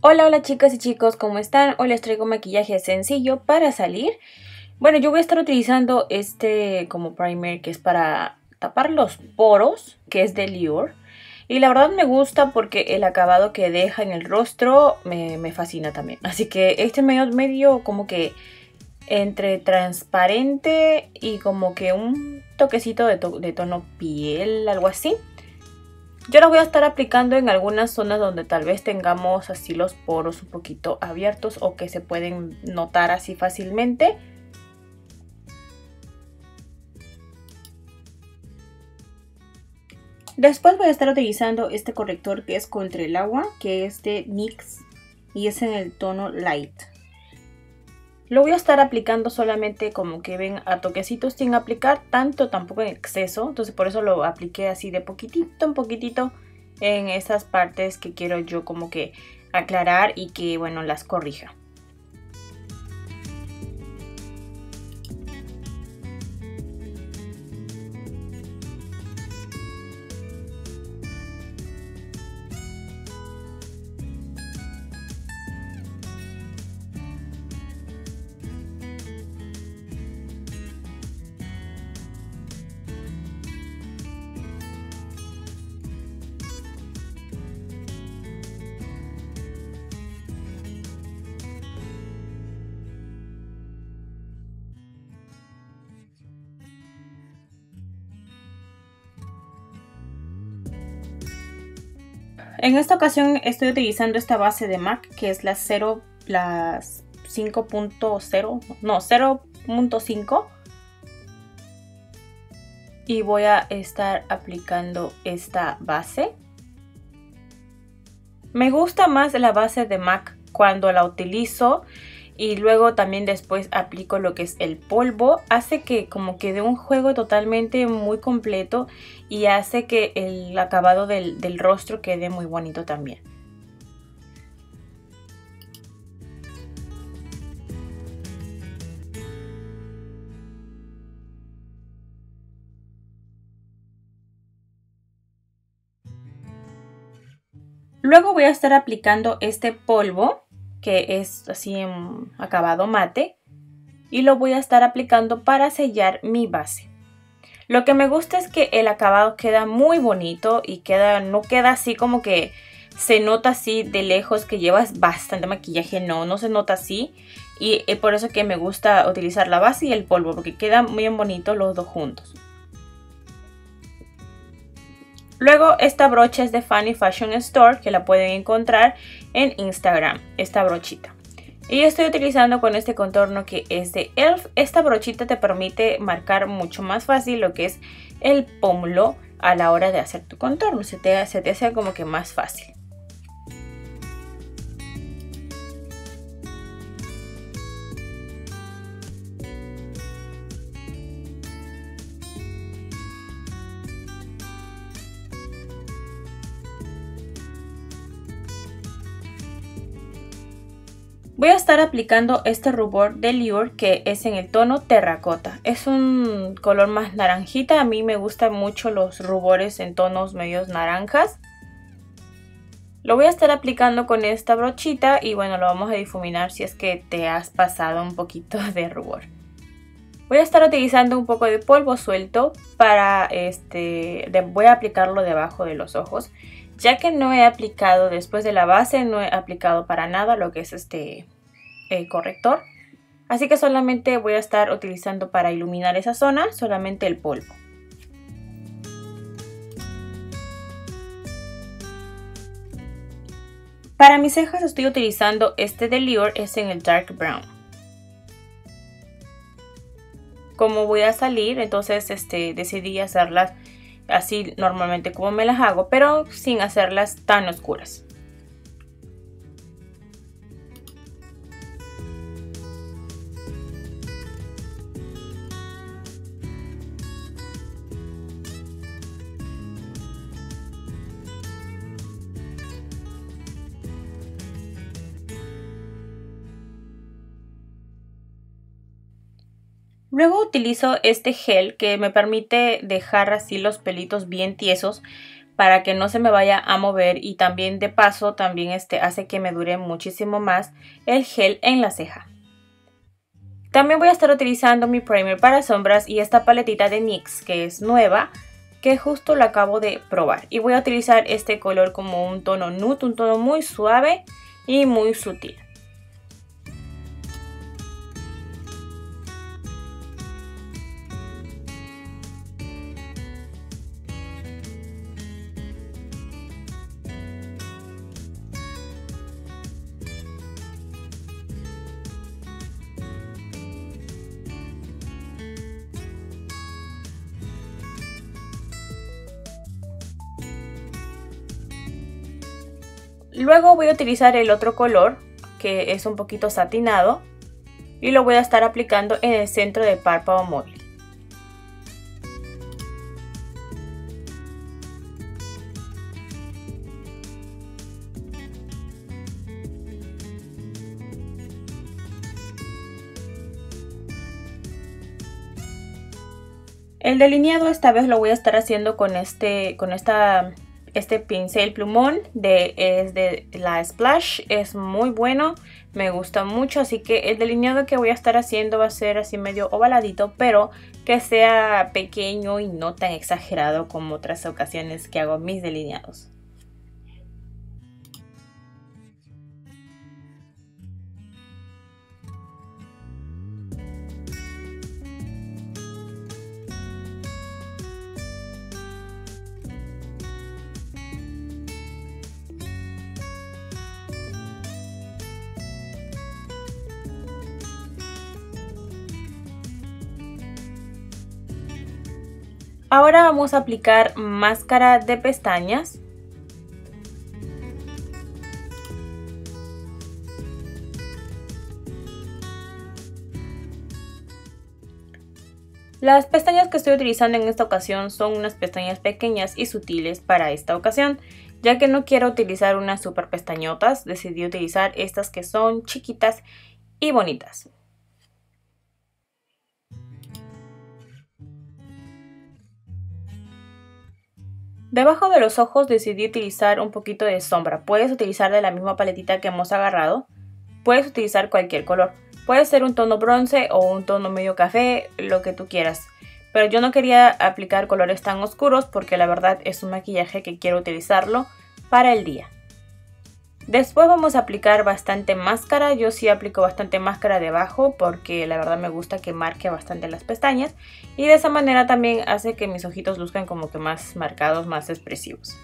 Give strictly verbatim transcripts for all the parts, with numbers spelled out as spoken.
Hola, hola chicas y chicos, ¿cómo están? Hoy les traigo maquillaje sencillo para salir. Bueno, yo voy a estar utilizando este como primer que es para tapar los poros, que es de Lure. Y la verdad me gusta porque el acabado que deja en el rostro me, me fascina también. Así que este medio, medio como que entre transparente y como que un toquecito de, to de tono piel, algo así. Yo las voy a estar aplicando en algunas zonas donde tal vez tengamos así los poros un poquito abiertos o que se pueden notar así fácilmente. Después voy a estar utilizando este corrector que es contra el agua, que es de NYX y es en el tono Light. Lo voy a estar aplicando solamente como que ven a toquecitos sin aplicar tanto tampoco en exceso. Entonces por eso lo apliqué así de poquitito en poquitito en esas partes que quiero yo como que aclarar y que bueno las corrija. En esta ocasión estoy utilizando esta base de MAC que es la cero, las cinco punto cero, no, cero punto cinco. Y voy a estar aplicando esta base. Me gusta más la base de MAC cuando la utilizo y luego también después aplico lo que es el polvo. Hace que como que dé un juego totalmente muy completo y hace que el acabado del, del rostro quede muy bonito también. Luego voy a estar aplicando este polvo que es así en acabado mate y lo voy a estar aplicando para sellar mi base. Lo que me gusta es que el acabado queda muy bonito y queda, no queda así como que se nota así de lejos que llevas bastante maquillaje, no, no se nota así. Y es por eso que me gusta utilizar la base y el polvo porque quedan muy bonitos los dos juntos. Luego esta brocha es de Fanny Fashion Store que la pueden encontrar en Instagram, esta brochita. Y yo estoy utilizando con este contorno que es de E L F. Esta brochita te permite marcar mucho más fácil lo que es el pómulo a la hora de hacer tu contorno. Se te, se te hace como que más fácil. Voy a estar aplicando este rubor de Lure que es en el tono terracota. Es un color más naranjita. A mí me gustan mucho los rubores en tonos medios naranjas. Lo voy a estar aplicando con esta brochita y bueno, lo vamos a difuminar si es que te has pasado un poquito de rubor. Voy a estar utilizando un poco de polvo suelto para este, de, voy a aplicarlo debajo de los ojos. Ya que no he aplicado después de la base, no he aplicado para nada lo que es este eh, corrector. Así que solamente voy a estar utilizando para iluminar esa zona, solamente el polvo. Para mis cejas estoy utilizando este de Lure, es en el Dark Brown. Como voy a salir, entonces este, decidí hacerlas así normalmente como me las hago, pero sin hacerlas tan oscuras. Luego utilizo este gel que me permite dejar así los pelitos bien tiesos para que no se me vaya a mover, y también de paso también este hace que me dure muchísimo más el gel en la ceja. También voy a estar utilizando mi primer para sombras y esta paletita de NYX que es nueva, que justo lo acabo de probar, y voy a utilizar este color como un tono nude, un tono muy suave y muy sutil. Luego voy a utilizar el otro color, que es un poquito satinado, y lo voy a estar aplicando en el centro del párpado móvil. El delineado esta vez lo voy a estar haciendo con este, con esta... Este pincel plumón de, es de la Splash, es muy bueno, me gusta mucho, así que el delineado que voy a estar haciendo va a ser así medio ovaladito, pero que sea pequeño y no tan exagerado como otras ocasiones que hago mis delineados. Ahora vamos a aplicar máscara de pestañas. Las pestañas que estoy utilizando en esta ocasión son unas pestañas pequeñas y sutiles para esta ocasión. Ya que no quiero utilizar unas super pestañotas, decidí utilizar estas que son chiquitas y bonitas. Debajo de los ojos decidí utilizar un poquito de sombra. Puedes utilizar de la misma paletita que hemos agarrado. Puedes utilizar cualquier color. Puede ser un tono bronce o un tono medio café, lo que tú quieras. Pero yo no quería aplicar colores tan oscuros porque la verdad es un maquillaje que quiero utilizarlo para el día. Después vamos a aplicar bastante máscara. Yo sí aplico bastante máscara debajo porque la verdad me gusta que marque bastante las pestañas. Y de esa manera también hace que mis ojitos luzcan como que más marcados, más expresivos.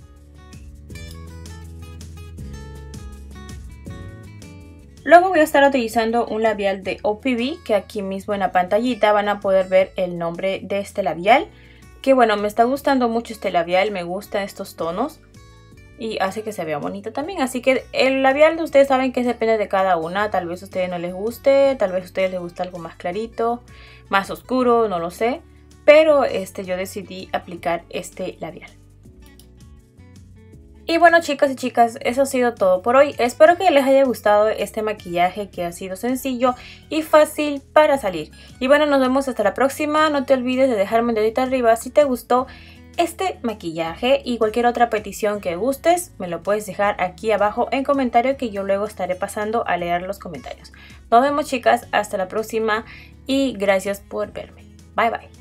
Luego voy a estar utilizando un labial de O P B, que aquí mismo en la pantallita van a poder ver el nombre de este labial. Que bueno, me está gustando mucho este labial, me gustan estos tonos. Y hace que se vea bonito también. Así que el labial ustedes saben que depende de cada una. Tal vez a ustedes no les guste. Tal vez a ustedes les gusta algo más clarito. Más oscuro, no lo sé. Pero este, yo decidí aplicar este labial. Y bueno, chicas y chicas, eso ha sido todo por hoy. Espero que les haya gustado este maquillaje que ha sido sencillo y fácil para salir. Y bueno, nos vemos hasta la próxima. No te olvides de dejarme un dedito arriba si te gustó este maquillaje, y cualquier otra petición que gustes me lo puedes dejar aquí abajo en comentario, que yo luego estaré pasando a leer los comentarios. Nos vemos, chicas, hasta la próxima y gracias por verme. Bye bye.